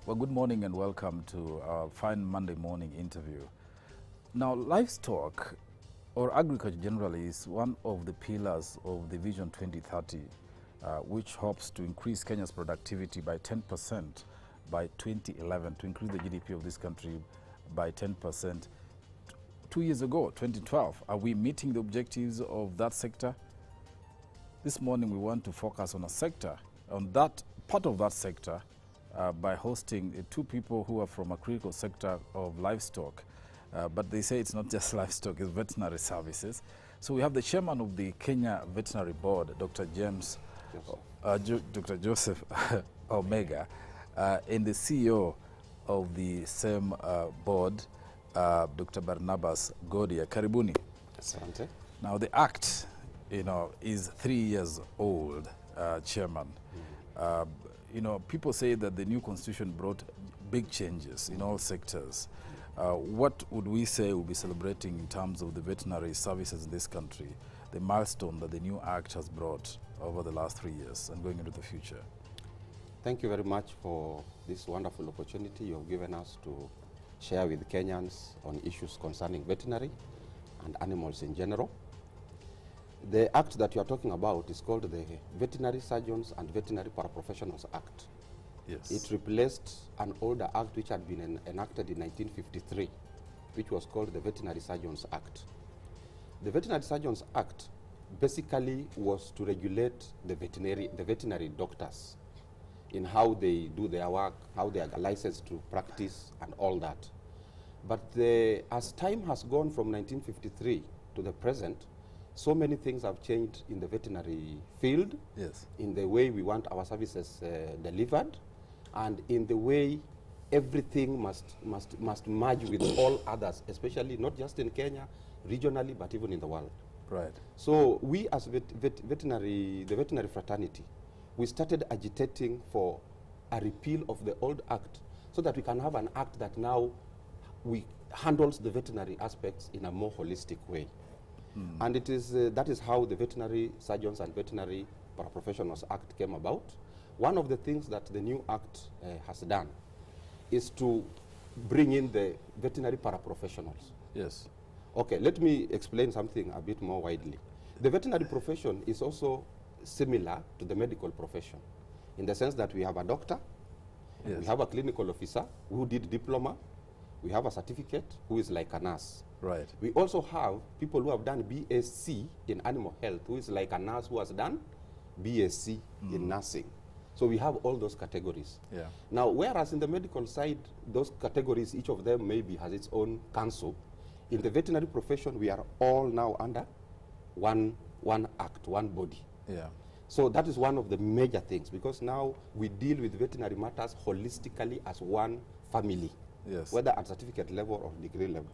Well, good morning and welcome to our fine Monday morning interview. Now, livestock or agriculture generally is one of the pillars of the Vision 2030, which hopes to increase Kenya's productivity by 10% by 2011, to increase the GDP of this country by 10%. 2 years ago, 2012, are we meeting the objectives of that sector? This morning we want to focus on a sector, on that part of that sector, by hosting two people who are from a critical sector of livestock. But they say it's not just livestock, it's veterinary services. So we have the chairman of the Kenya Veterinary Board, Dr. Dr. Joseph Omega, and the CEO of the same board, Dr. Barnabas Godia. Karibuni. Asante. Now the act, is 3 years old, Chairman. People say that the new constitution brought big changes in all sectors. What would we say we'll be celebrating in terms of the veterinary services in this country, the milestone that the new act has brought over the last 3 years and going into the future? Thank you very much for this wonderful opportunity you have given us to share with Kenyans on issues concerning veterinary and animals in general. The act that you are talking about is called the Veterinary Surgeons and Veterinary Paraprofessionals Act. Yes. It replaced an older act which had been enacted in 1953, which was called the Veterinary Surgeons Act. The Veterinary Surgeons Act basically was to regulate the veterinary doctors in how they do their work, how they are licensed to practice and all that. But as time has gone from 1953 to the present, so many things have changed in the veterinary field, yes, in the way we want our services delivered, and in the way everything must merge with all others, especially not just in Kenya, regionally, but even in the world. Right. So we as the veterinary fraternity, we started agitating for a repeal of the old act so that we can have an act that now handles the veterinary aspects in a more holistic way. And it is that is how the Veterinary Surgeons and Veterinary Paraprofessionals Act came about. One of the things that the new act has done is to bring in the veterinary paraprofessionals. Yes. Okay, let me explain something a bit more widely. The veterinary profession is also similar to the medical profession in the sense that we have a doctor, Yes. we have a clinical officer who did diploma, we have a certificate who is like a nurse. Right. We also have people who have done BSc in animal health, who is like a nurse who has done BSc in nursing. So we have all those categories. Yeah. Now, whereas in the medical side, those categories, each of them maybe has its own council, in the veterinary profession, we are all now under one act, one body. Yeah. So that is one of the major things, because now we deal with veterinary matters holistically as one family, Yes. whether at certificate level or degree level.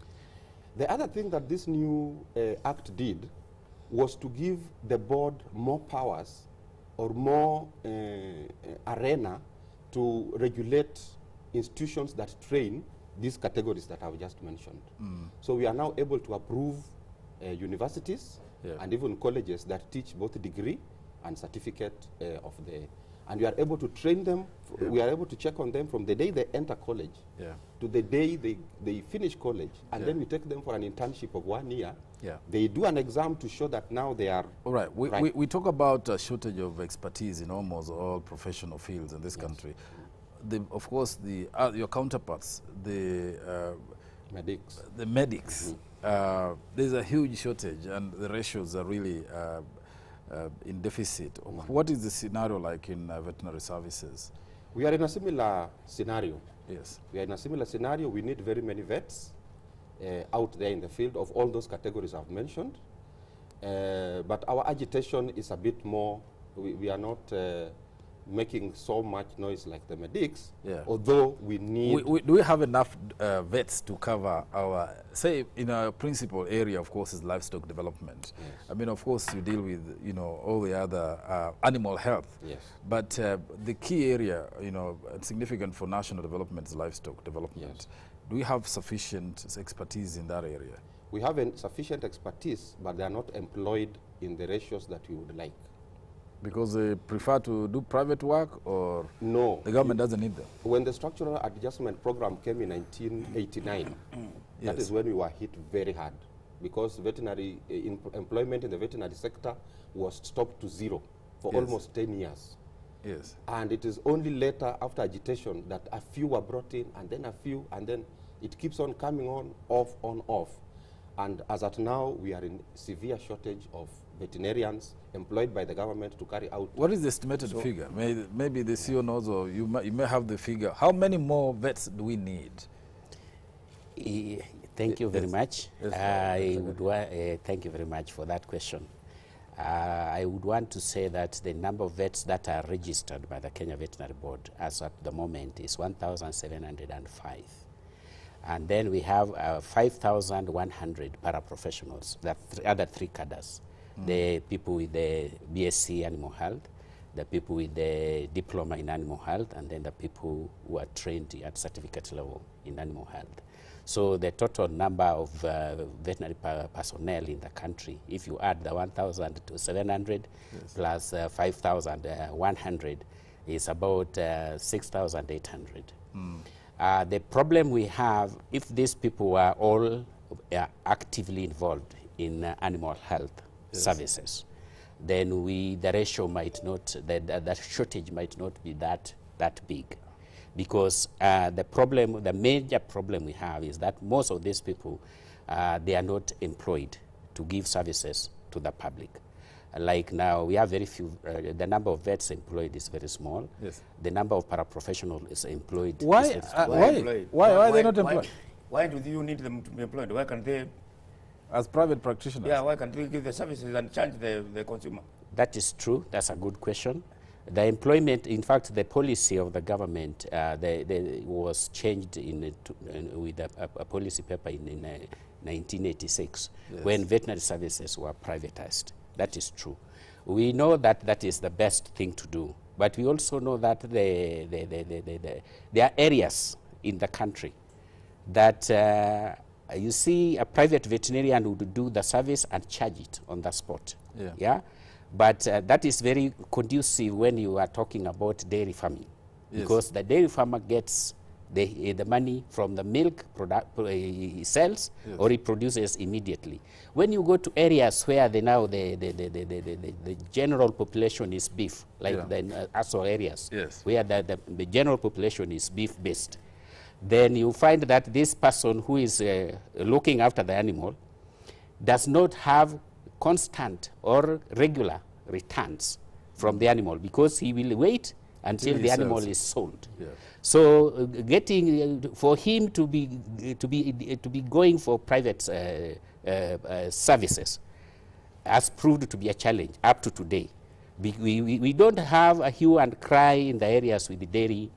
The other thing that this new act did was to give the board more powers or more arena to regulate institutions that train these categories that I've just mentioned. So we are now able to approve universities, Yeah. and even colleges that teach both degree and certificate and we are able to train them, Yeah. we are able to check on them from the day they enter college Yeah. to the day they finish college, and Yeah. then we take them for an internship of 1 year. Yeah. They do an exam to show that now they are... All right. Right. We talk about a shortage of expertise in almost all professional fields in this country. Of course, your counterparts, the medics. medics, there's a huge shortage, and the ratios are really in deficit. What is the scenario like in veterinary services? We are in a similar scenario. Yes. We are in a similar scenario. We need very many vets out there in the field of all those categories I've mentioned. But our agitation is a bit more, we are not making so much noise like the medics, Yeah. although we need... Do we have enough vets to cover our, say, in our principal area, of course, is livestock development. Yes. I mean, of course, you deal with, all the other animal health. Yes. But the key area, significant for national development is livestock development. Yes. Do we have sufficient expertise in that area? We have sufficient expertise, but they are not employed in the ratios that we would like. Because they prefer to do private work, or No. the government doesn't need them? When the structural adjustment program came in 1989, that Yes. is when we were hit very hard, because veterinary employment in the veterinary sector was stopped to zero for Yes. almost 10 years. Yes. And it is only later, after agitation, that a few were brought in, and then a few, and then it keeps on coming on, off. And as at now, we are in severe shortage of veterinarians employed by the government to carry out. What is the estimated figure? Maybe the CEO knows, or you may have the figure. How many more vets do we need? Thank you very much. Yes, thank you very much for that question. I would want to say that the number of vets that are registered by the Kenya Veterinary Board as at the moment is 1,705. And then we have 5,100 paraprofessionals, the other three cadres. The people with the BSc Animal Health, the people with the diploma in animal health, and then the people who are trained at certificate level in animal health. So the total number of veterinary personnel in the country, if you add the 1,700 Yes. plus 5,100, is about 6,800. The problem we have, if these people are all actively involved in animal health services, then the ratio might not, the shortage might not be that big. Because the major problem we have is that most of these people, they are not employed to give services to the public. Like now, we have very few, the number of vets employed is very small. Yes. The number of paraprofessionals is employed Why? is very small. Why are they not employed? Why do you need them to be employed? Why can't they? As private practitioners? Yeah, why can't we give the services and charge the consumer? That is true. That's a good question. The employment, in fact, the policy of the government was changed with a policy paper in 1986 Yes. when veterinary services were privatized. That is true. We know that that is the best thing to do, but we also know that there are areas in the country that you see a private veterinarian would do the service and charge it on the spot. Yeah. But that is very conducive when you are talking about dairy farming, because the dairy farmer gets the money from the milk he sells, or he produces immediately. When you go to areas where the general population is beef, like the ASO areas, where the general population is beef-based, then you find that this person who is looking after the animal does not have constant or regular returns from the animal, because he will wait until the animal is sold. So for him to be going for private services has proved to be a challenge up to today. We don't have a hue and cry in the areas with the dairy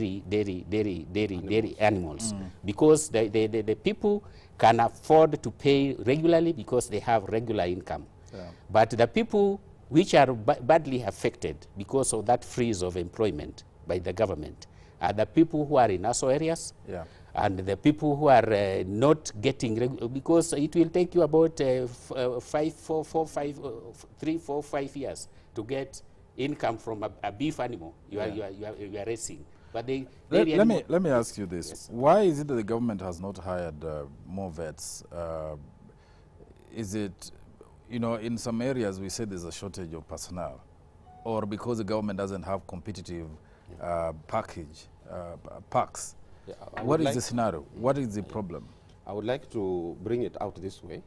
animals, because the people can afford to pay regularly because they have regular income. But the people which are badly affected because of that freeze of employment by the government are the people who are in ASO areas, and the people who are not getting, because it will take you about 3, 4, 5 years to get income from a beef animal you are raising. But let me ask you this. Yes. Why is it that the government has not hired more vets? Is it, in some areas we say there's a shortage of personnel, or because the government doesn't have competitive packs? What is the scenario? What is the problem? I would like to bring it out this way.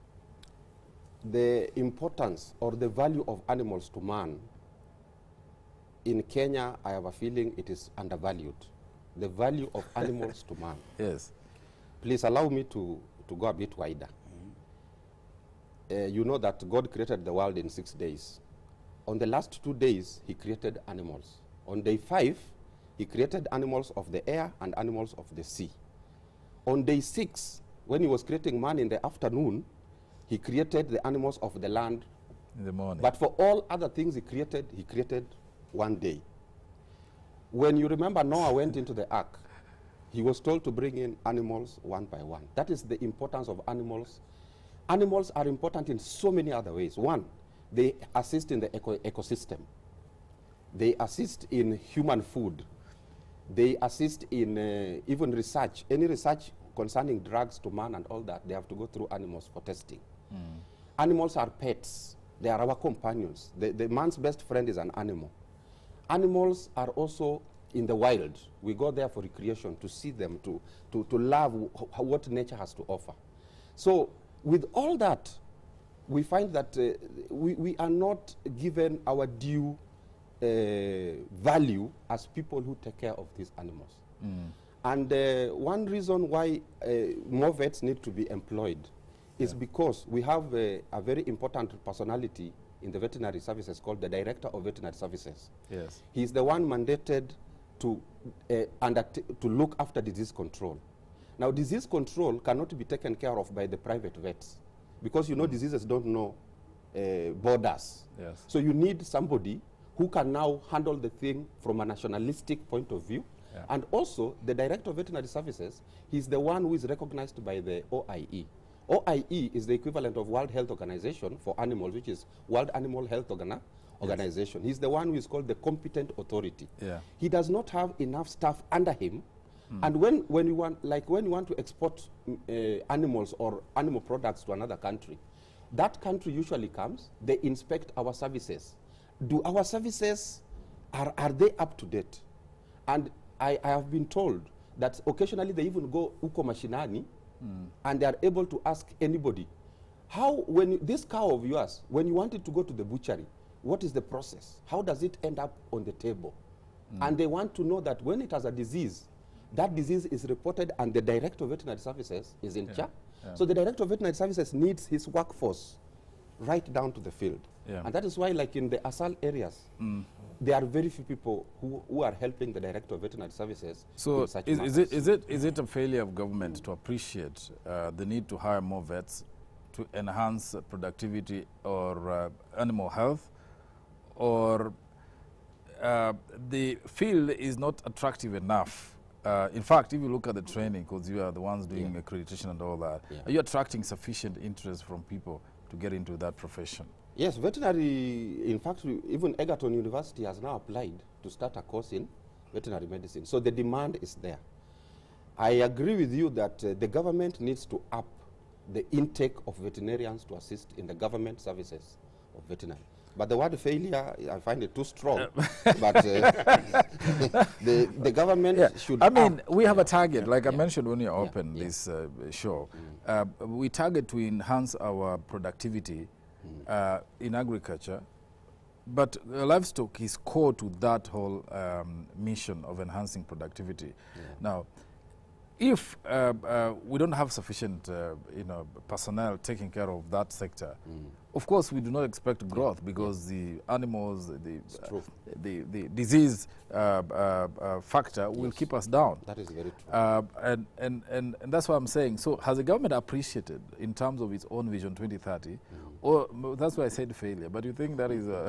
The importance or the value of animals to man in Kenya, I have a feeling it is undervalued. The value of animals to man. Yes. Please allow me to go a bit wider. You know that God created the world in 6 days. On the last 2 days, he created animals. On day 5, he created animals of the air and animals of the sea. On day 6, when he was creating man in the afternoon, he created the animals of the land in the morning. But for all other things he created one day. When you remember Noah went into the ark, he was told to bring in animals one by one. That is the importance of animals. Animals are important in so many other ways. One, They assist in the ecosystem. They assist in human food. They assist in even research. Any research concerning drugs to man and all that, they have to go through animals for testing. Animals are pets. They are our companions. The man's best friend is an animal. Animals are also in the wild. We go there for recreation, to see them, to love what nature has to offer. So with all that, we find that we are not given our due value as people who take care of these animals. And one reason why more vets need to be employed is because we have a very important personality in the veterinary services called the Director of Veterinary Services. Yes. He's the one mandated to look after disease control. Now, disease control cannot be taken care of by the private vets, because you know diseases don't know borders. Yes. So you need somebody who can now handle the thing from a nationalistic point of view. Yeah. And also, the Director of Veterinary Services, he's the one who is recognized by the OIE. OIE is the equivalent of World Health Organization for animals, which is World Animal Health Organization. He's the one who is called the competent authority. Yeah. He does not have enough staff under him. And when you want to export animals or animal products to another country, that country usually comes, they inspect our services. Do our services, are they up to date? And I have been told that occasionally they even go uko mashinani, and they are able to ask anybody, this cow of yours, when you want it to go to the butchery, what is the process? How does it end up on the table? And they want to know that when it has a disease, that disease is reported and the Director of Veterinary Services is in charge. Yeah. So the Director of Veterinary Services needs his workforce right down to the field. Yeah. And that is why, like in the ASAL areas, there are very few people who are helping the Director of Veterinary Services. So in such is it a failure of government to appreciate the need to hire more vets to enhance productivity or animal health, or the field is not attractive enough? In fact, if you look at the training, because you are the ones doing accreditation and all that, are you attracting sufficient interest from people to get into that profession? Yes, veterinary, in fact, even Egerton University has now applied to start a course in veterinary medicine. So the demand is there. I agree with you that the government needs to up the intake of veterinarians to assist in the government services of veterinary. But the word failure, I find it too strong. But the government should. I mean, we have a target, like I mentioned when you opened this show. We target to enhance our productivity in agriculture, but livestock is core to that whole mission of enhancing productivity. Now, if we don't have sufficient personnel taking care of that sector, of course we do not expect growth, because the animals, the disease factor will keep us down. That is very true. And that's what I'm saying. So has the government appreciated in terms of its own Vision 2030? Or that's why I said failure, but you think that is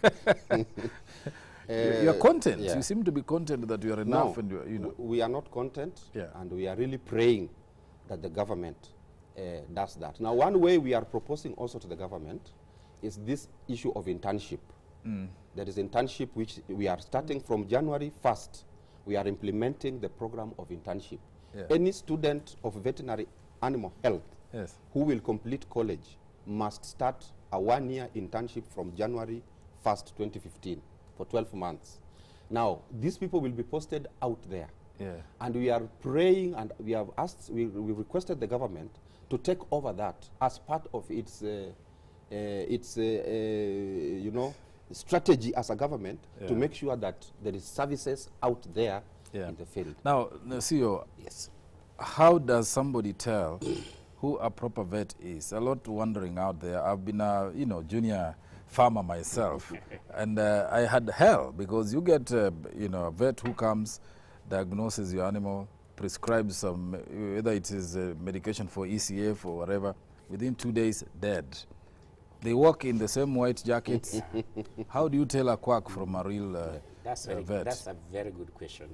you are content. You seem to be content that you are enough. No, and we are not content, and we are really praying that the government does that. Now, one way we are proposing also to the government is this issue of internship. There is internship which we are starting from January 1st. We are implementing the program of internship. Any student of veterinary animal health who will complete college must start a one-year internship from January 1st, 2015 for 12 months. Now, these people will be posted out there. And we are praying, and we have asked, we requested the government to take over that as part of its strategy as a government to make sure that there is services out there in the field. Now, CEO, how does somebody tell who a proper vet is? A lot wondering out there. I've been a junior farmer myself, and I had hell, because you get a vet who comes, diagnoses your animal, prescribes some, whether it is medication for ECF or whatever, within 2 days, dead. They walk in the same white jackets. How do you tell a quack from a real vet? That's a very good question.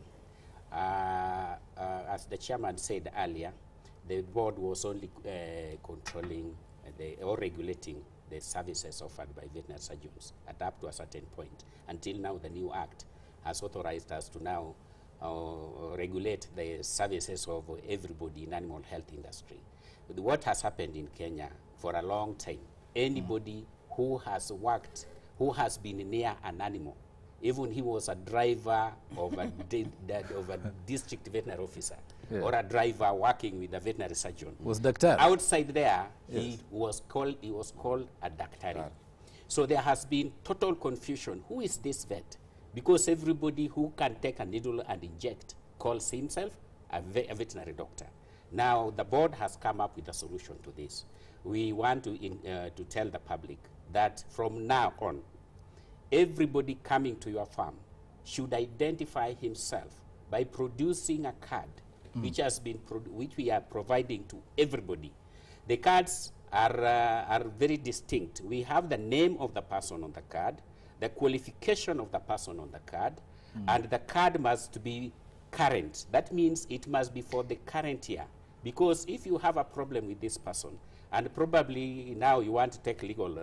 As the chairman said earlier, the board was only controlling or regulating the services offered by veterinary surgeons at up to a certain point. Until now, the new act has authorized us to now regulate the services of everybody in animal health industry. What has happened in Kenya for a long time, anybody who has worked, who has been near an animal, even he was a driver of a, of a district veterinary officer, or a driver working with a veterinary surgeon, Was doctor. outside there, he was called a doctor. So there has been total confusion. Who is this vet? Because everybody who can take a needle and inject calls himself a veterinary doctor. Now the board has come up with a solution to this. We want to tell the public that from now on, everybody coming to your farm should identify himself by producing a card which has been which we are providing to everybody. The cards are very distinct. We have the name of the person on the card, the qualification of the person on the card, and the card must be current. That means it must be for the current year. Because if you have a problem with this person, and probably now you want to take legal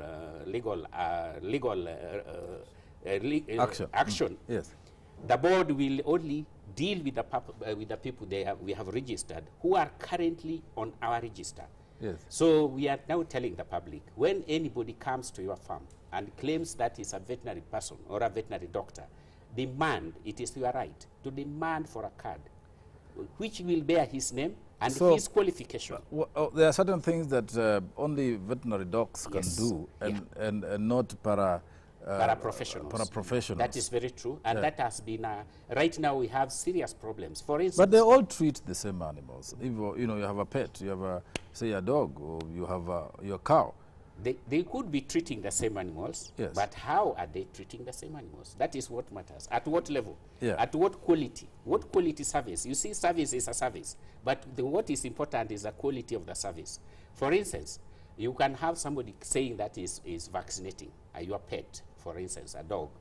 action, Yes. the board will only deal with the people we have registered who are currently on our register. Yes. So we are now telling the public, when anybody comes to your farm and claims that he's a veterinary person or a veterinary doctor, demand, it is your right to demand for a card which will bear his name and his qualification. There are certain things that only veterinary docs can do, and not paraprofessionals. Paraprofessionals. That is very true, and that has been, right now we have serious problems. For instance, but they all treat the same animals. If you have a pet, you have say a dog, or you have your cow. They could be treating the same animals, but how are they treating the same animals? That is what matters. At what level? At what quality? What quality service? You see, service is a service, but what is important is the quality of the service. For instance, you can have somebody saying that is vaccinating your pet, for instance, a dog,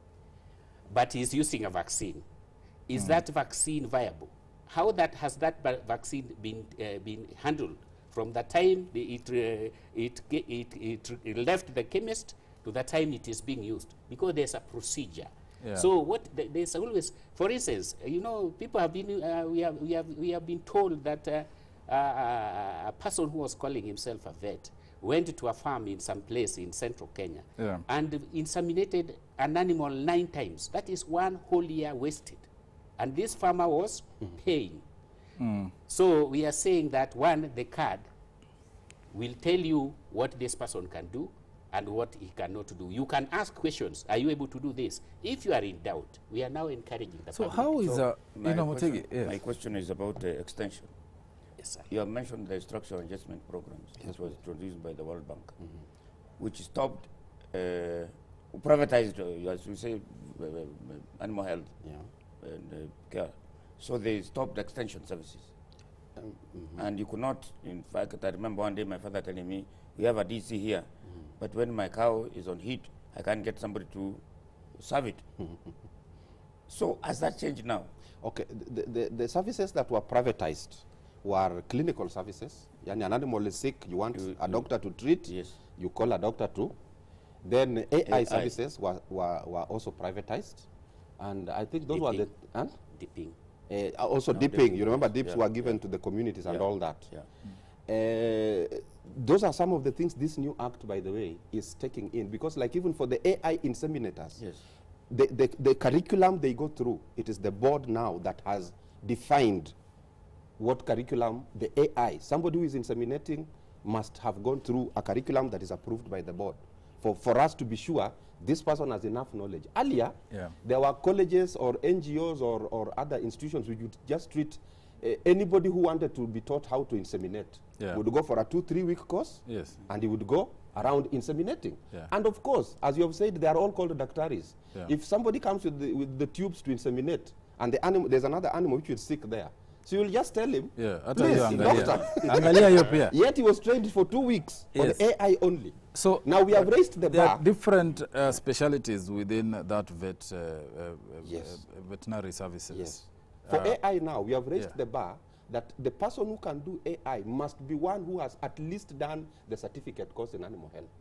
but he's using a vaccine. Is that vaccine viable? How has that vaccine been handled? From the time it left the chemist to the time it is being used, because there's a procedure. So there's always, for instance, people have been we have been told that a person who was calling himself a vet went to a farm in some place in central Kenya and inseminated an animal 9 times. That is 1 whole year wasted, and this farmer was paying. So we are saying that, one, the card will tell you what this person can do and what he cannot do. You can ask questions. Are you able to do this? If you are in doubt, we are now encouraging the public. How is my question is about the extension. Yes, sir. You have mentioned the structural adjustment programs, which was introduced by the World Bank, which stopped, privatized, as we say, animal health and care. So they stopped extension services. And you could not, in fact, I remember one day my father telling me, we have a DC here, but when my cow is on heat, I can't get somebody to serve it. So has that changed now? Okay, the services that were privatized were clinical services. Yani an animal is sick, you want a doctor to treat, you call a doctor to. Then AI services were also privatized. And I think those were the... Dipping. Also dipping. You remember dips were given to the communities and all that. Those are some of the things this new act, by the way, is taking in. Because like even for the AI inseminators, the curriculum they go through, it is the board now that has defined what curriculum the AI, somebody who is inseminating must have gone through a curriculum that is approved by the board for us to be sure this person has enough knowledge. Earlier, there were colleges or NGOs or other institutions which would just treat anybody who wanted to be taught how to inseminate. Would go for a 2-3 week course, and he would go around inseminating. And of course, as you have said, they are all called daktaris. If somebody comes with the tubes to inseminate, and the animal, there's another animal which is sick there, so you will just tell him, please, doctor. Yet he was trained for 2 weeks on the AI only. So now we have raised the bar. There are different specialities within that veterinary services. For AI now, we have raised the bar that the person who can do AI must be one who has at least done the certificate course in animal health.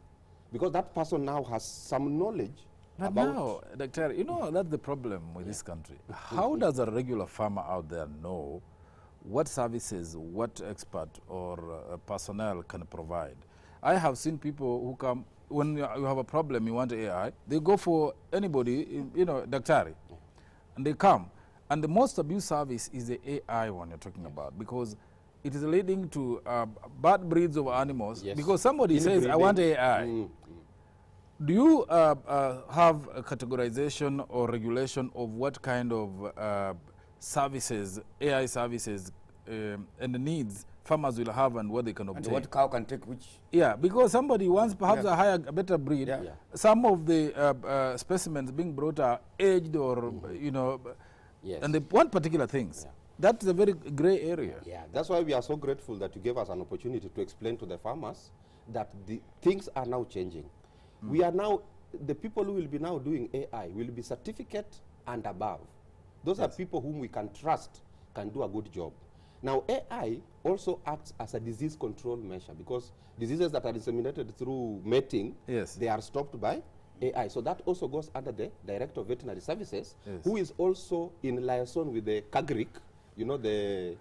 because that person now has some knowledge But about... now, Doctor, you know, that's the problem with this country. How does a regular farmer out there know what services, what expert or personnel can provide? I have seen people who come, when you have a problem, you want AI, they go for anybody, you know, Daktari, and they come. And the most abused service is the AI one you're talking about, because it is leading to bad breeds of animals, because somebody says, I want AI. Do you have a categorization or regulation of what kind of services, AI services, and the needs farmers will have and what they can obtain? And what cow can take which? Yeah, because somebody wants perhaps a better breed. Some of the specimens being brought are aged or, you know, and they want particular things. That's a very gray area. That's why we are so grateful that you gave us an opportunity to explain to the farmers that the things are now changing. We are now, the people who will be now doing AI will be certificate and above. Those are people whom we can trust can do a good job. Now, AI also acts as a disease control measure, because diseases that are disseminated through mating, they are stopped by AI. So that also goes under the Director of Veterinary Services, who is also in liaison with the CAGRIC, you know, the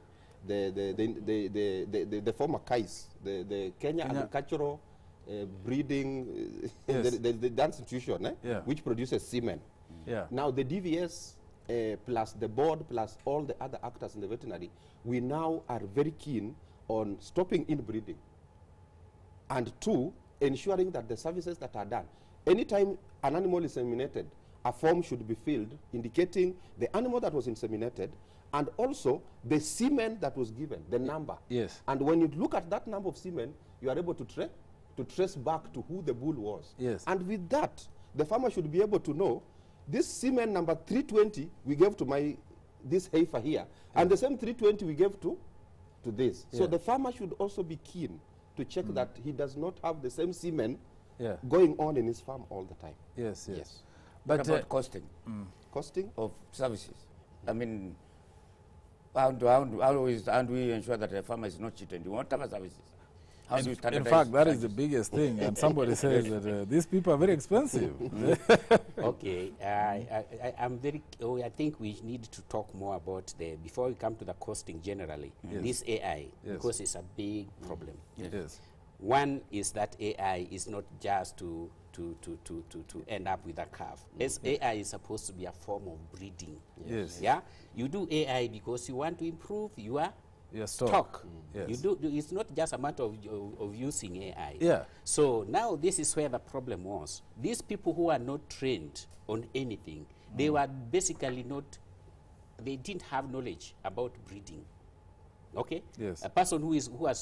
former KAIS, the Kenya Agricultural Breeding, the institution, which produces semen. Now the DVS plus the board plus all the other actors in the veterinary, we now are very keen on stopping inbreeding, and two, ensuring that the services that are done, anytime an animal is inseminated, a form should be filled indicating the animal that was inseminated and also the semen that was given, the number. And when you look at that number of semen, you are able to trace back to who the bull was. And with that, the farmer should be able to know this semen number 320 we gave to this heifer here, and the same 320 we gave to this. So the farmer should also be keen to check that he does not have the same semen going on in his farm all the time. But about costing? Costing of services. I mean, how do we ensure that the farmer is not cheated? You want services? In fact, that is the biggest thing, and somebody says that these people are very expensive. Okay, I think we need to talk more about before we come to the costing generally, this AI, because it's a big problem. One is that AI is not just to end up with a calf. AI is supposed to be a form of breeding. You do AI because you want to improve your stock. It's not just a matter of using AI. So now this is where the problem was. These people who are not trained on anything, they were basically they didn't have knowledge about breeding. Okay? A person who has,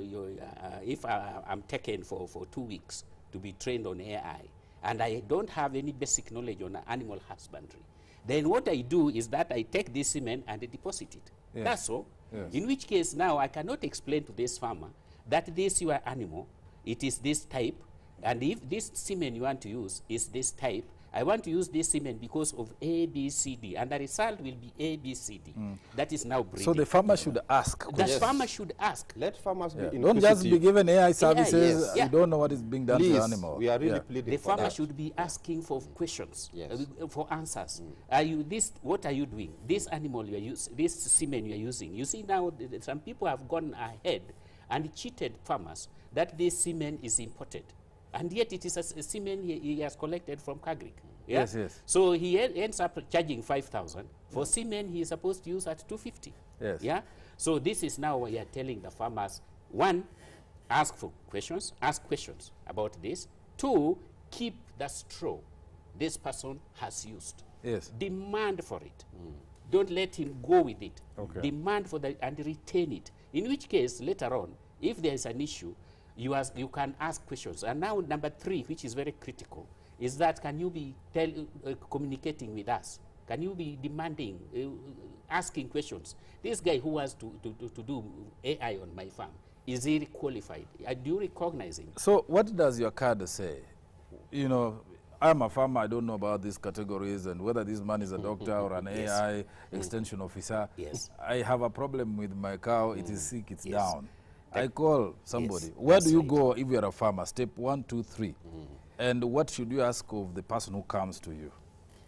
if I'm taken for 2 weeks to be trained on AI, and I don't have any basic knowledge on animal husbandry, then what I do is that I take this semen and I deposit it. That's all. In which case now I cannot explain to this farmer that this your animal, it is this type, and if this semen you want to use is this type, I want to use this semen because of A, B, C, D, and the result will be A, B, C, D. That is now breeding. So the farmer should ask. The farmer should ask. Let farmers be inquisitive. Don't just be given AI services. You don't know what is being done to the animal. We are really pleading the farmer that. should be asking for questions, for answers. Are you this? What are you doing? This animal you are using, this semen you are using. You see now, some people have gone ahead and cheated farmers that this semen is imported. And yet it is a semen he has collected from CAGRIC. So he ends up charging 5,000 for semen he is supposed to use at 250. So this is now what we are telling the farmers. One, ask questions about this. Two, keep the straw this person has used. Demand for it. Don't let him go with it. Demand for that and retain it. In which case, later on, if there is an issue, you can ask questions. And now number three, which is very critical, is that can you be communicating with us? Can you be demanding, asking questions? This guy who wants to do AI on my farm, is he qualified? Do you recognize him? So what does your card say? You know, I'm a farmer, I don't know about these categories and whether this man is a doctor or an AI extension officer. I have a problem with my cow, it is sick, it's down. I call somebody. Yes, Where do that's you right. go if you're a farmer? Step 1, 2, 3. And what should you ask of the person who comes to you?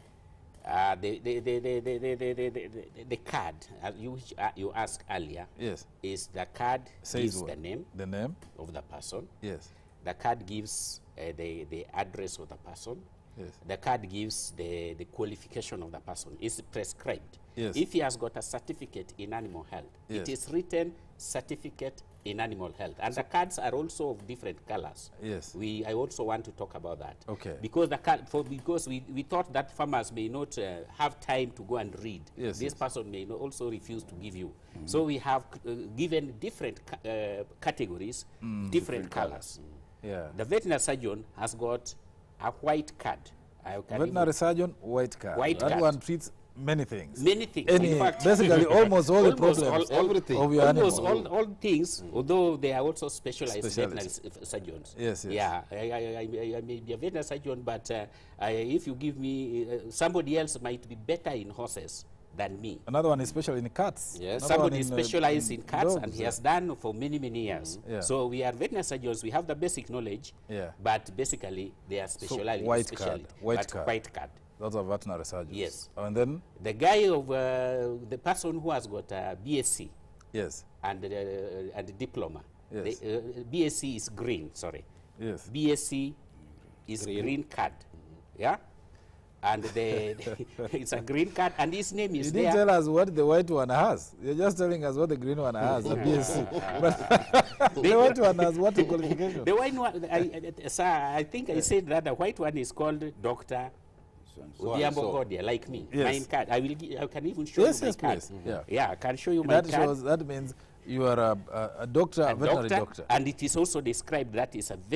The card, as you asked earlier, Yes. is the card Says gives what? the name The name? of the person. Yes. The card gives the address of the person. Yes. The card gives the qualification of the person. It's prescribed. Yes. If he has got a certificate in animal health, Yes. it is written certificate in animal health. And the cards are also of different colors. Yes. I also want to talk about that. Okay. Because because we thought that farmers may not have time to go and read. Yes, This yes. person may not also refuse to give you. So we have given different categories, different colors. Yeah. The veterinary surgeon has got a white card. Veterinary surgeon, white card. White that card. one treats many things. Many things. Any, In fact, basically, almost all the almost problems everything. of your almost animal. all things, although they are also specialized Specialists. veterinary surgeons. Yes, yes. Yeah, I may be a veterinary surgeon, but if you give me, somebody else might be better in horses than me. Another one is special in cats. Yes. Another one Somebody in, specialized in cats, dogs, and he yeah. has done for many, many years. Yeah. So we are veterinary surgeons. We have the basic knowledge, Yeah. but basically they are specialized. white card, white card. White card. Those are veterinary surgeons. Yes. And then, The guy of the person who has got a BSc yes, and diploma. Yes. The, BSc is green. Sorry. yes. BSc is green card. Yeah. And it's a green card, and his name You is didn't there. tell us what the white one has. You're just telling us what the green one has, the BSc. But the white one has what qualification? The white one, sir, I think I said that the white one is called Dr. Odiambo Godia, like me. Yes. Mine card. I can even show Yes, you my yes, card. please. Yeah. Yeah, I can show you my That card. shows, that means you are a doctor, a veterinary doctor. And it is also described that is a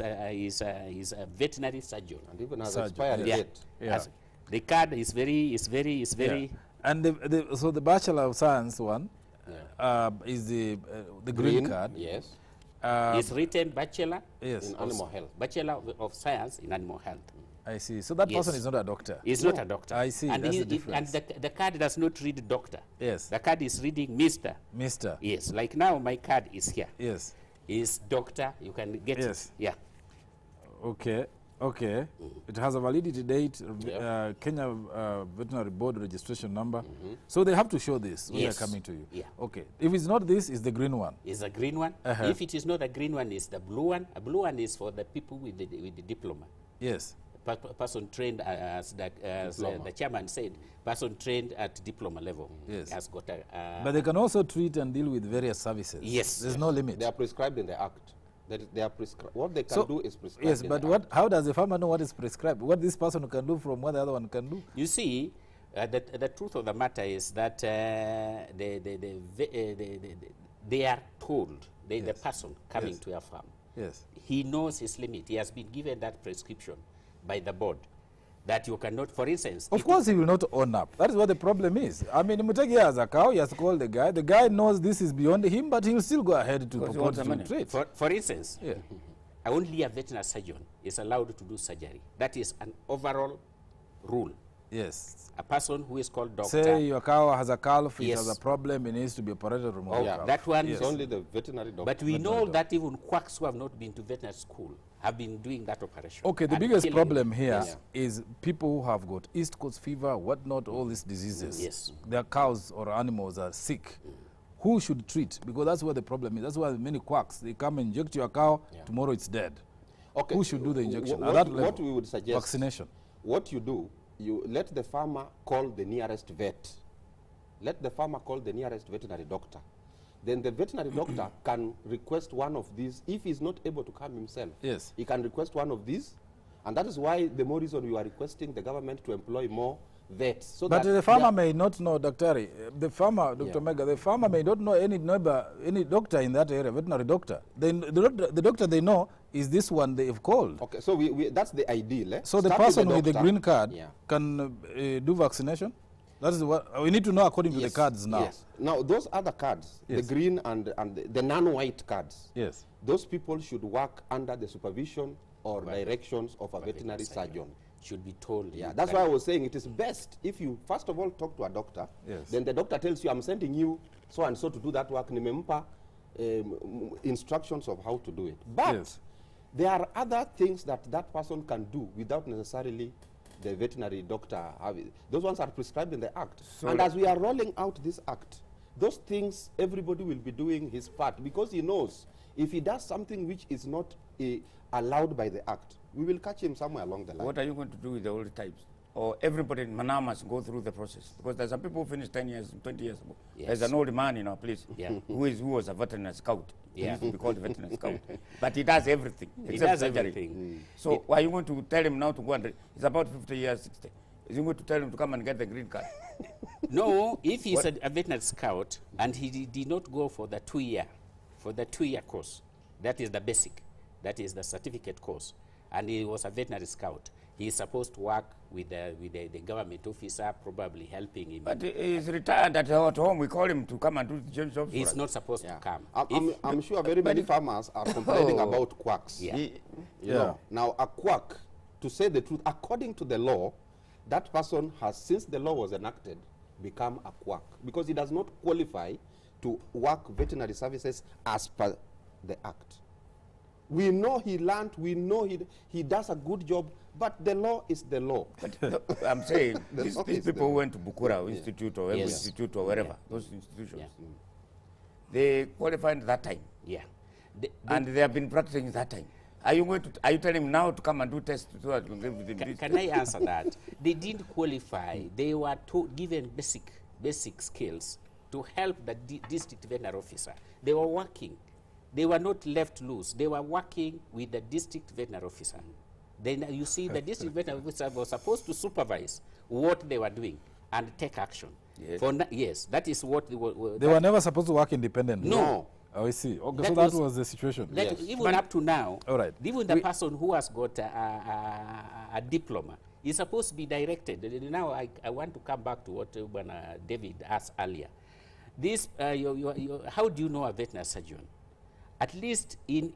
veterinary surgeon. And even has Surgeon, expired yes. yet. Yeah. As the card is very Yeah. And so the Bachelor of Science one is the green card. Yes. is written bachelor Yes. In animal health. Bachelor of Science in Animal Health. I see. So that Yes. person is not a doctor. He's not a doctor. I see. And, That's the and difference. the card does not read doctor. Yes. The card is reading Mr. Mister. Yes, like now my card is here. Yes. Is doctor, you can get Yes. it. Yeah. Okay. Okay. It has a validity date, Kenya Veterinary Board registration number. So they have to show this when Yes. they're coming to you. Yeah. Okay. If it's not this, it's the green one. Is a green one. If it is not a green one, it's the blue one. A blue one is for the people with the diploma. Yes. Person trained as the chairman said, person trained at diploma level. Yes. Has got a But they can also treat and deal with various services. Yes. There's no limit. They are prescribed in the Act. They are prescribed. What they can So- do is prescribed. Yes, in but the what? Act. How does the farmer know what is prescribed? What this person can do from what the other one can do? You see, the truth of the matter is that they are told, the person coming Yes. to your farm, Yes. he knows his limit. He has been given that prescription by the board that you cannot, for instance. Of course, he will not own up. That is what the problem is. I mean, Mutegi has a cow. He has called the guy. The guy knows this is beyond him, but he will still go ahead to Because he purport wants the to money. treat. For instance, Yeah. only a veterinary surgeon is allowed to do surgery. That is an overall rule. Yes. A person who is called doctor. Say your cow has a calf. It Yes. has a problem. It needs to be operated. Remove Oh, the yeah. calf. that one Yes. It's only the veterinary doctor. But we know that even quacks who have not been to veterinary school have been doing that operation. Okay, the and biggest killing problem them. here Yes. is people who have got East Coast fever, whatnot, all these diseases. Yes. Their cows or animals are sick. Who should treat? Because that's where the problem is. That's why many quacks, they come inject your cow, tomorrow it's dead. Okay. Who should do the injection? At What, that level, what we would suggest. vaccination. What you do, you let the farmer call the nearest vet. Let the farmer call the nearest veterinary doctor. Then the veterinary doctor can request one of these. If he's not able to come himself, Yes. he can request one of these. And that is why the more reason we are requesting the government to employ more vets. So But that the farmer may not know, Dr. The farmer, Dr. Yeah. Mega, the farmer may not know any neighbor, any doctor in that area, veterinary doctor. The doctor they know is this one they have called. Okay, so that's the ideal. So the Start person with the doctor. green card Yeah. can do vaccination? That is what we need to know according to the Yes, cards now. Yes. Now, those other cards, Yes. the green and the non-white cards, Yes. those people should work under the supervision or directions of a veterinary surgeon. Should be told. Yeah, you that's can- why I was saying it is best if you first of all talk to a doctor. Yes. Then the doctor tells you, I'm sending you so and so to do that work. Nimempa instructions of how to do it. But Yes. there are other things that that person can do without necessarily the veterinary doctor having. Those ones are prescribed in the Act. So and as we are rolling out this Act, those things, everybody will be doing his part, because he knows if he does something which is not allowed by the Act, we will catch him somewhere along the line. What are you going to do with the old types? Or everybody in Manama must go through the process? Because there's some people who finished 10 years, 20 years ago. Yes. There's an old man in our place Yeah. who was a veterinary scout. He Yeah. used to be called a veterinary scout. But he does everything. He except does surgery. everything. So why are you going to tell him now to go and, it's about 50 years, 60. Is he going to tell him to come and get the green card? No, if he's a veterinary scout and he did not go for the 2-year course, that is the basic, that is the certificate course, and he was a veterinary scout, he is supposed to work with the government officer, probably helping him. But he's retired at home. We call him to come and do the job for He's us. not supposed to come. I'm sure very many farmers are complaining about quacks. Yeah. You know, now, a quack, to say the truth, according to the law, that person has, since the law was enacted, become a quack, because he does not qualify to work veterinary services as per the Act. We know he learned, we know he does a good job, but the law is the law. But I'm saying, The these law is people the who law. went to Bukura Institute or Embu Yes. Institute or wherever, those institutions, Yeah. they qualified that time. Yeah. And they have been practicing that time. Are you telling him now to come and do tests so that you can give them Can I answer that? They didn't qualify. They were given basic skills to help the district veterinary officer. They were working. They were not left loose. They were working with the district veterinary officer. Then you see, the district veterinary officer was supposed to supervise what they were doing and take action. Yes. Yes, that is what they were. They were never supposed to work independently. No. Oh, I see. Okay, That so that was- was the situation. That even up to now, All right. even the person who has got a diploma is supposed to be directed. Now I want to come back to what David asked earlier. This, how do you know a veterinary surgeon? At least in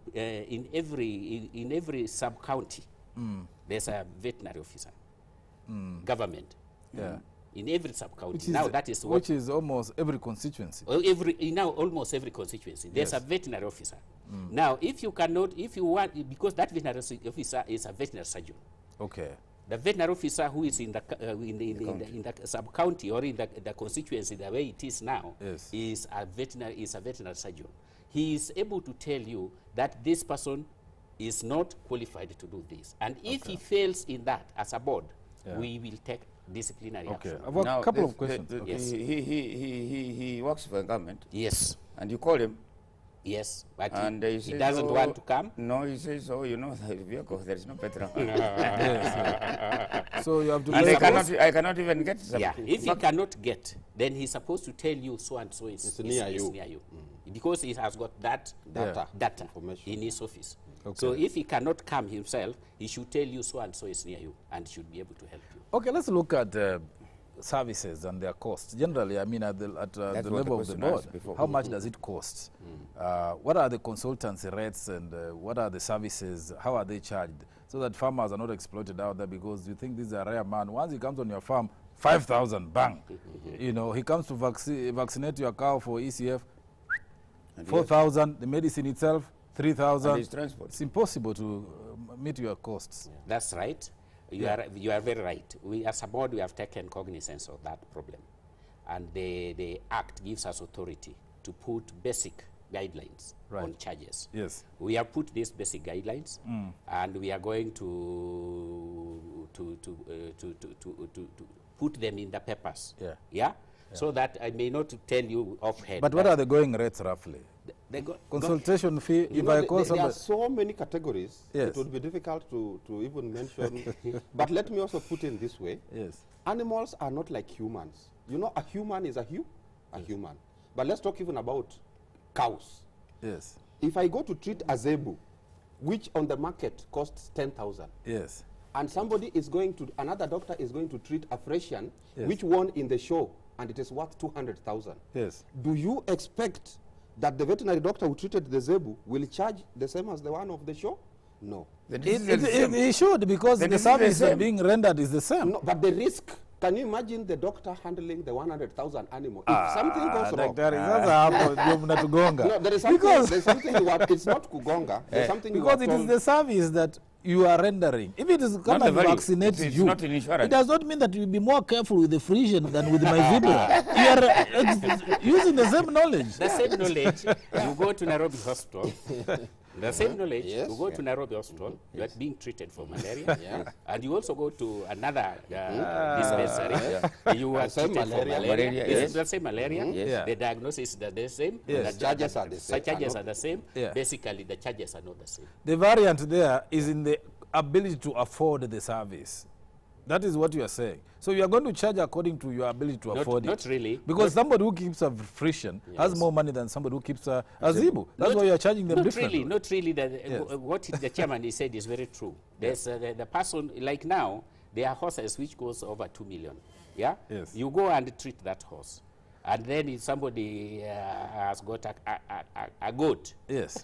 every sub-county, there's a veterinary officer, government. Yeah. In every sub-county. Which Now that is what which is almost every constituency. now almost every constituency there's a veterinary officer. Now if you want, because that veterinary officer is a veterinary surgeon, Okay. the veterinary officer who is in the sub county or in the constituency the way it is now, Yes. is a veterinary surgeon. He is able to tell you that this person is not qualified to do this, and if he fails in that as a board, we will take disciplinary Okay. action. I've got Now, a couple this- of questions. the- Okay. Yes. He works for the government, Yes, and you call him, yes, but and he says, doesn't "Oh, want to come. No, he says, oh, you know, the vehicle, there is no petrol. So you have to. And pay- I cannot even get some. Yeah, if he cannot get, then he's supposed to tell you so and so is near you. Because he has got that data Information. in his office. Okay. So if he cannot come himself, he should tell you so and so is near you and should be able to help you. Okay, let's look at services and their costs. Generally, I mean, at the what level the of the question board, asked before. how much does it cost? What are the consultancy rates and what are the services? How are they charged? So that farmers are not exploited out there because you think this is a rare man. Once he comes on your farm, 5,000, bang. You know, he comes to vaccinate your cow for ECF, And 4,000. The medicine itself, 3,000. And his transport. It's impossible to meet your costs. That's right. You are very right. We, as a board, we have taken cognizance of that problem. And the Act gives us authority to put basic guidelines on charges. Yes. We have put these basic guidelines, and we are going to put them in the papers. Yeah? So that I may not tell you offhand. But what are the going rates roughly? Consultation fee, You if know, I call there are somebody. so many categories, Yes. it would be difficult to even mention. But let me also put in this way. Yes. Animals are not like humans. You know, a human is a human. But let's talk even about cows. Yes. If I go to treat a zebu, which on the market costs 10,000, Yes. and another doctor is going to treat a Fresian, Yes. which won in the show, and it is worth 200,000. Yes. Do you expect that the veterinary doctor who treated the zebu will charge the same as the one of the show? No. The disease is the same. He should, because the disease is the service same. being rendered is the same. No, but the risk Can you imagine the doctor handling the 100,000 animals? If something goes wrong, no, there is something. There's something you are. It's not kugonga. There's something because it is the service that you are rendering. If it is come and vaccinate you, not in insurance. It does not mean that you will be more careful with the Frisian than with my zebra. You are using the same knowledge. The same knowledge. You go to Nairobi Hospital. The same knowledge, you go to Nairobi Hospital, you are being treated for malaria, and you also go to another dispensary, you are treated for malaria. It's the same malaria, the diagnosis is the same, the charges are the same. Basically, the charges are not the same. The variant there is in the ability to afford the service. That is what you are saying. So you are going to charge according to your ability to afford it. Not really. Because somebody who keeps a Frisian has more money than somebody who keeps a Zebu. That's why you are charging them differently. Not really. What the chairman he said is very true. There's the person, like now, there are horses which goes over 2 million. Yeah? Yes. You go and treat that horse. And then if somebody has got a goat, yes,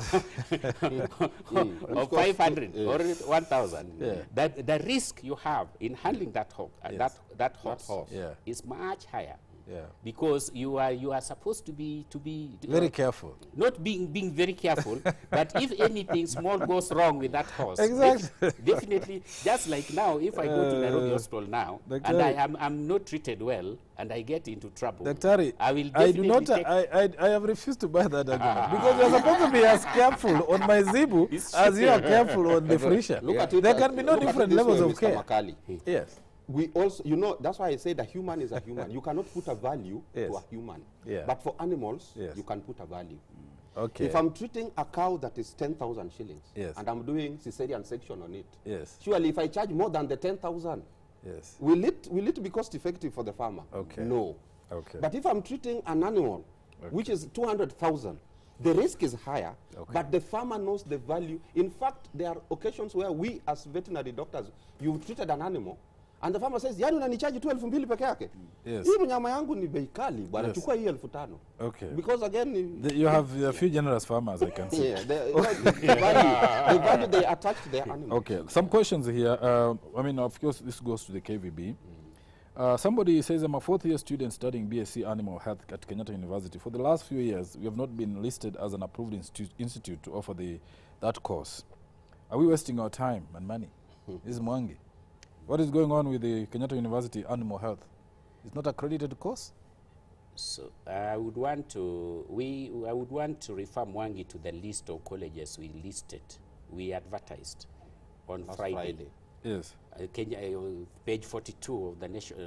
of 500 or 1,000, the risk you have in handling that horse, is much higher. Because you are supposed to be very careful. Not being very careful, but if anything small goes wrong with that horse, exactly. Definitely, just like now, if I go to Nairobi Hospital now and I'm not treated well and I get into trouble, Daktari, I will definitely I have refused to buy that argument because you're supposed to be as careful on my Zebu as you are careful on the Frisian. Look at it. There can be no different levels of care. Yes. We also, that's why I say the human is a human. You cannot put a value to a human. But for animals, you can put a value. Okay. If I'm treating a cow that is 10,000 shillings and I'm doing cesarean section on it, surely if I charge more than the 10,000, will it be cost effective for the farmer? Okay. No. Okay. But if I'm treating an animal which is 200,000, the risk is higher, but the farmer knows the value. In fact, there are occasions where we as veterinary doctors, you've treated an animal, and the farmer says, yani unanichaji tu 2,000 peke yake. Yes. Hii nyama yangu ni bei kali, bwana chukua hii 5,000. Okay. Because again, you have a few generous farmers, I can see. The value they attach to their animals. Okay, some questions here. I mean, of course, this goes to the KVB. Somebody says, I'm a fourth-year student studying BSc Animal Health at Kenyatta University. For the last few years, we have not been listed as an approved institute to offer that course. Are we wasting our time and money? This is Mwangi. What is going on with the Kenyatta University Animal Health? It's not accredited course? So I would want to refer Mwangi to the list of colleges we listed. We advertised on Friday. Yes. Kenya, page 42 of the Nation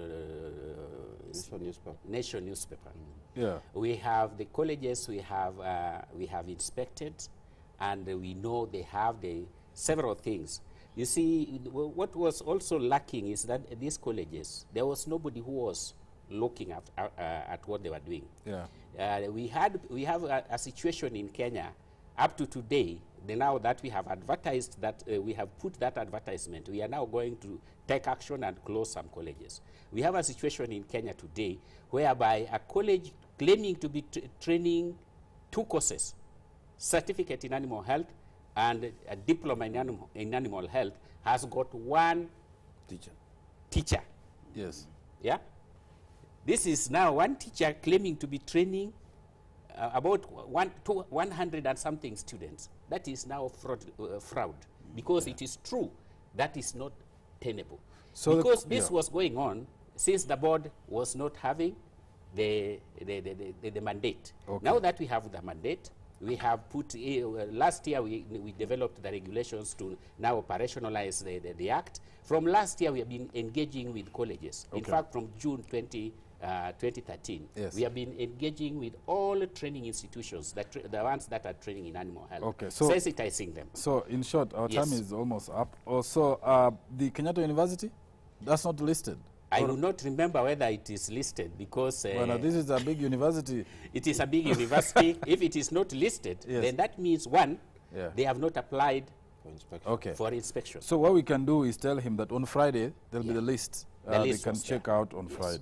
newspaper. Yeah. We have the colleges we have inspected, and we know they have the several things. You see, what was also lacking is that these colleges, there was nobody who was looking at what they were doing. Yeah. We have a situation in Kenya up to today. Now that we have advertised that, we have put that advertisement, we are now going to take action and close some colleges. We have a situation in Kenya today whereby a college claiming to be training 2 courses, certificate in animal health and a diploma in animal health, has got 1 teacher. Yes. Yeah. This is now 1 teacher claiming to be training about 100 and something students. That is now fraud, because it is true that is not tenable. So because this was going on since the board was not having the mandate. Now that we have the mandate, we have put, last year we developed the regulations to now operationalize the act. From last year we have been engaging with colleges. In fact, from June 2013, we have been engaging with all training institutions, the ones that are training in animal health, so sensitizing them. So in short, our time is almost up. Also, the Kenyatta University, that's not listed. I do not remember whether it is listed because... well, this is a big university. It is a big university. If it is not listed, then that means, 1, they have not applied for inspection. So what we can do is tell him that on Friday, there'll be the list. They can check out on Friday.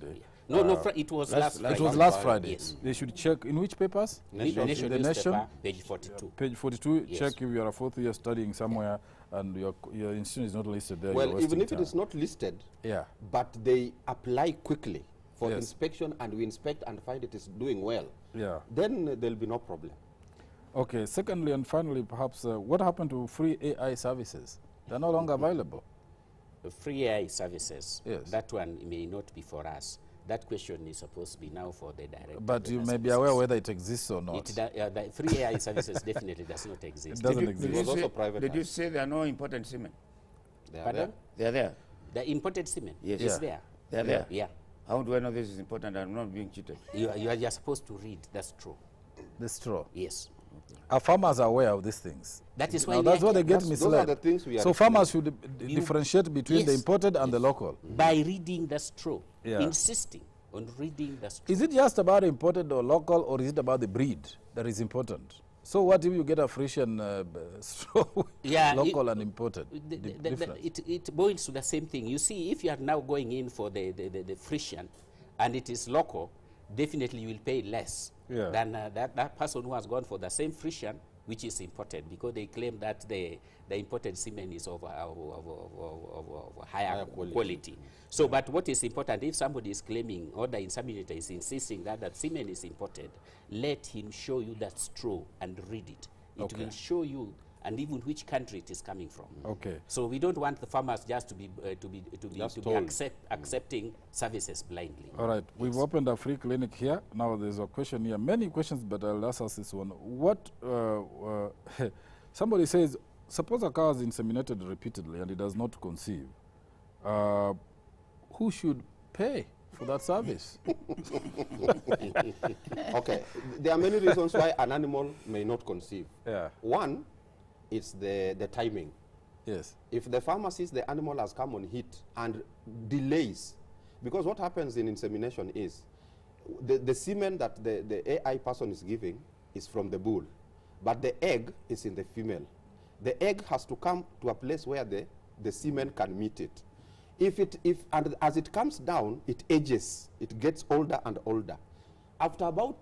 It was last last It was Friday. last Friday. Yes. They should check in which papers? Nation The newspaper, Nation, page 42. page 42. Yes. Check if you are a fourth year studying somewhere and your institution is not listed there. Well, you're even wasting if it time. is not listed, Yeah. but they apply quickly for Yes. inspection, and we inspect and find it is doing well, Yeah. then there'll be no problem. Okay. Secondly and finally, perhaps, what happened to free AI services? They're no longer available. Free AI services, Yes. that one may not be for us. That question is supposed to be now for the director. But of you Veterinary may be Services. aware whether it exists or not. The free AI services definitely does not exist. It doesn't Did exist. It was you also say, privatized. did you say there are no important semen? They are Pardon? there. They are there. The imported semen Yes. is Yeah. there. They are there. Yeah. How do I know this is important? I'm not being cheated. You are supposed to read. That's true. That's true. Yes. Our farmers are aware of these things. That is why Now we that's are what they here. get Those are misled. the things we are So farmers should You- differentiate between the Yes. imported and the local. By reading, that's true. Yeah. Insisting on reading, that's true. Is it just about imported or local, or is it about the breed that is important? So what if you get a Frisian straw, Yeah, local and imported? Difference. It boils to the same thing. You see, if you are now going in for the Frisian and it is local, definitely you will pay less Yeah. than that person who has gone for the same Frisian, which is imported, because they claim that the imported semen is of higher quality. So, but what is important, if somebody is claiming, or the inseminator is insisting that semen is imported, let him show you that's true and read it. It Okay. will show you, and even which country it is coming from. Okay. So we don't want the farmers just to be Just told. accepting services blindly. All right, we've opened a free clinic here. Now there's a question here. Many questions, but I'll ask us this one. What, somebody says, suppose a cow is inseminated repeatedly and it does not conceive. Who should pay for that service? Okay, there are many reasons why an animal may not conceive. Yeah. One is the timing. Yes. If the farmer sees the animal has come on heat and delays, because what happens in insemination is the semen that the AI person is giving is from the bull, but the egg is in the female. The egg has to come to a place where the semen can meet it. And as it comes down, it ages, it gets older and older. After about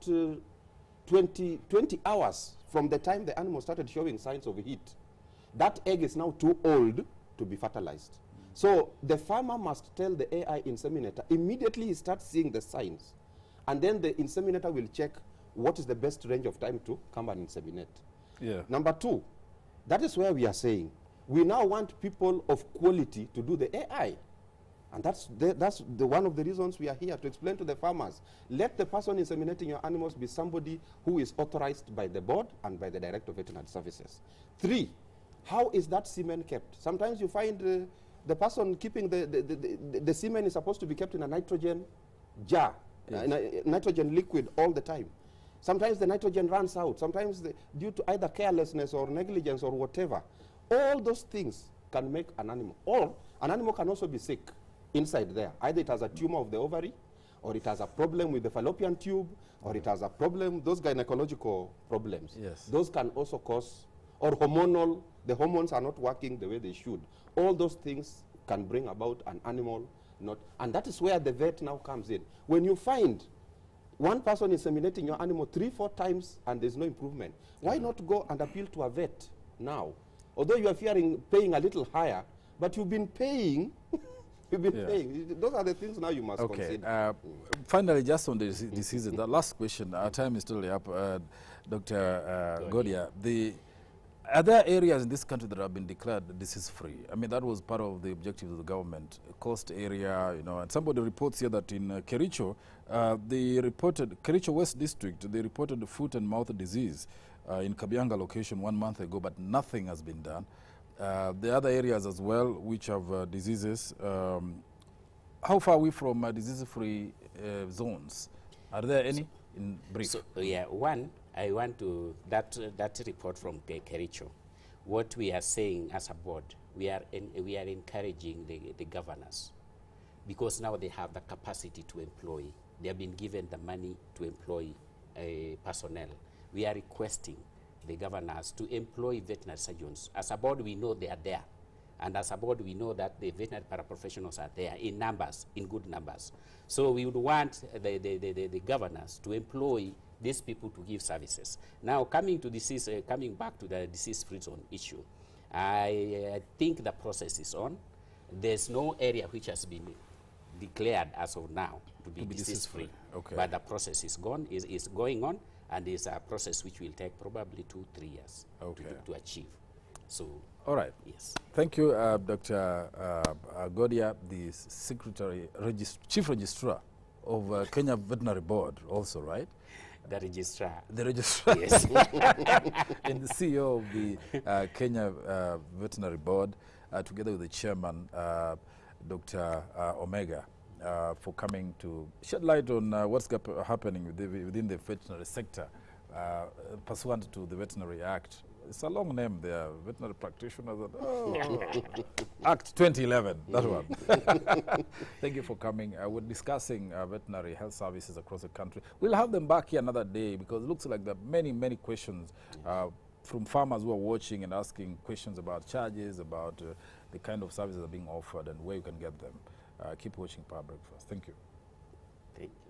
20 hours from the time the animal started showing signs of heat, that egg is now too old to be fertilized. So the farmer must tell the AI inseminator, immediately he starts seeing the signs, and then the inseminator will check what is the best range of time to come and inseminate. Yeah. Number two, that is where we are saying, we now want people of quality to do the AI. And that's one of the reasons we are here, to explain to the farmers. Let the person inseminating your animals be somebody who is authorized by the board and by the Director of Veterinary Services. Three, how is that semen kept? Sometimes you find the person keeping the semen is supposed to be kept in a nitrogen jar, in a nitrogen liquid all the time. Sometimes the nitrogen runs out. Sometimes due to either carelessness or negligence or whatever. All those things can make an animal. Or an animal can also be sick inside there. Either it has a tumor of the ovary, or it has a problem with the fallopian tube, or it has a problem, those gynecological problems. Yes. Those can also cause, or hormonal, the hormones are not working the way they should. All those things can bring about an animal not, and that is where the vet now comes in. When you find one person inseminating your animal 3-4 times and there's no improvement, why not go and appeal to a vet now? Although you are paying a little higher, but you've been paying. You've been paying. Those are the things now you must consider. Finally, just on the diseases, the last question, our time is still up. Dr. Godia, are there areas in this country that have been declared disease-free? I mean, that was part of the objective of the government, coast area, you know, and somebody reports here that in Kericho, Kericho West District, they reported foot and mouth disease in Kabianga location 1 month ago, but nothing has been done. The other areas as well, which have diseases, how far are we from disease-free zones? Are there any in brief? So, one, I want to, that report from Kericho, what we are saying as a board, we are encouraging the governors, because now they have the capacity to employ. They have been given the money to employ personnel. We are requesting the governors to employ veterinary surgeons. As a board, we know they are there, And as a board, we know that the veterinary paraprofessionals are there in numbers, in good numbers. So we would want the governors to employ these people to give services. Now, coming back to the disease-free zone issue, I think the process is on. There's no area which has been declared as of now to be disease-free. Okay. But the process is going on, and it's a process which will take probably 2-3 years to achieve. So, all right. Yes. Thank you, Dr. Godia, the Chief Registrar of Kenya Veterinary Board also, right? The registrar. The registrar. Yes. And the CEO of the Kenya Veterinary Board, together with the chairman, Dr. Omega, for coming to shed light on what's happening within the veterinary sector pursuant to the Veterinary Act. It's a long name there, veterinary practitioners. Act 2011, that one. Thank you for coming. We're discussing veterinary health services across the country. We'll have them back here another day because it looks like there are many, many questions from farmers who are watching and asking questions about charges, about the kind of services that are being offered and where you can get them. Keep watching Power Breakfast. Thank you. Thank you.